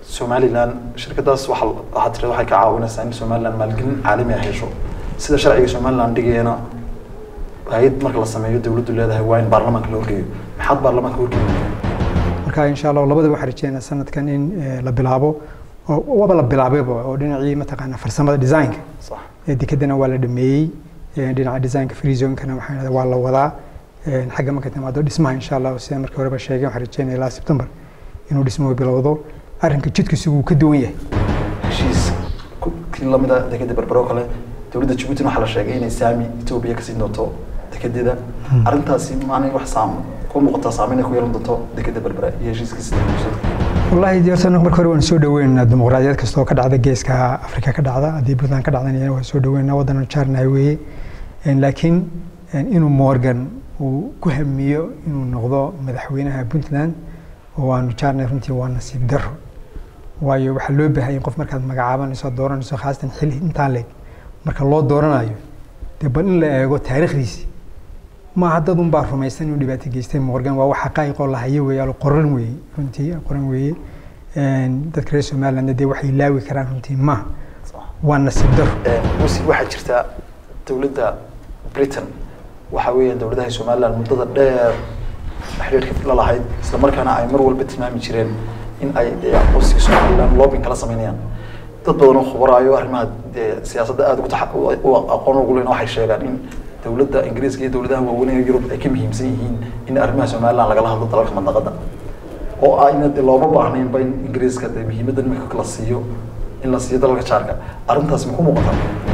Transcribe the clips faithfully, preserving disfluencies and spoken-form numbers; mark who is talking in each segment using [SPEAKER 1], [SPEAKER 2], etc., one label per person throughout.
[SPEAKER 1] Somaliland shirkadaas waxa waxa tirada waxay ka caawinaysaa in Somaliland maalgelin caalami ah hesho sida sharciga Somaliland dhigayna hay'ad marka la sameeyo dawladdu leedahay waa in baarlamaanka loo geeyo maxad baarlamaanka loo geeyo
[SPEAKER 2] marka insha Allah labada waxa rajeynaa sanadkan in la bilaabo oo waba la bilaabayba oo dhinacii ma taqaana farsamada design
[SPEAKER 1] صح
[SPEAKER 2] ee dikadana waa la dhameeyay dhinaca design ka free zone kana waxa waa la wadaa xagga marka timaado dhismaha insha Allah sida markii hore ba sheegay waxa rajeynaa ilaa September inuu dhismo bilowdo arrinka jidkiisu uu ka duwan yahay
[SPEAKER 1] heshiis kii lamida dekada berbero kale dawladda Djibouti waxa la sheegay inay saami Ethiopia ka siin doonto dekadida arrintaasi maanay wax saam ku muuqata saameyn ku yeelan doonto dekada berbera iyo heshiiskiisa
[SPEAKER 2] wallahi diyaarsan markii hore waan soo dhaweynaa dimuqraadiyad kasta oo ka dhacda geeska Afrika ka dhacda hadii Puntland ka dhacdana waan soo dhaweynaa wadan Charnay weeye laakiin inuu Morgan uu ku hamiyo inuu noqdo madaxweynaha Puntland oo aanu Charnay runtii waa nasiib daro waayo waxa loo baahan yahay qof markaad magacaabanayso dooranayso khaasatan xil intaan leeg marka loo dooranayo dee bal in la eego taariikhdiisa ma haddad un baa rumaysan inuu dhibaato geystay Morgan waa wax xaqaayiq oo la hayo weeyaalo qoran weey runtii qoran weey een dadka reer Somaliland dee waxay laawi karaan runtii ma waa nasiib daro
[SPEAKER 1] wasi waxa jirta dawladda Britain waxa weeyaan dawladaha Somaliland muddada dheer xiriirka la lahayd isla markaana ay mar walba tilmaami jireen in ay aqoonsiga Somaliland lobbying kala sameeyaan dad badan oo khubaraayo arrimaha siyaasadda aad ugu taxaqqu aqoon ugu leeyahay waxay sheegaan in dawladda Ingiriiska iyo dawladaha waaweyn ee Yurub ay ka muhiimsan yihiin in arrimaha Somaliland laga hadlo dalalka mandaqada oo ayna looba baahnayn in Ingiriiska ay muhiimadda marka la siiyo in la siiyo dalalka jaarka arrintaas ma ku muuqataa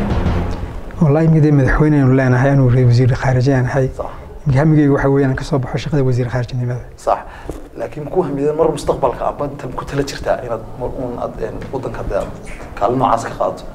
[SPEAKER 2] wallahi mid madaxweynaha leenahay inuu reer wasiir khaarijiye ahay مهمي waxa weeyaan ka soo baxo shaqada wasiir khaarijnimada
[SPEAKER 1] صح laakiin ku hamideen mar mustaqbalka aba tan ku tala jirtaa inaad wadanka kaalmo noocaas ka qaadato